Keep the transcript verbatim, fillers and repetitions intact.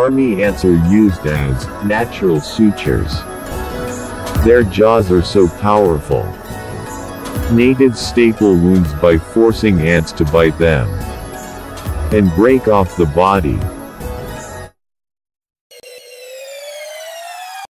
Army ants are used as natural sutures. Their jaws are so powerful. Natives staple wounds by forcing ants to bite them and break off the body.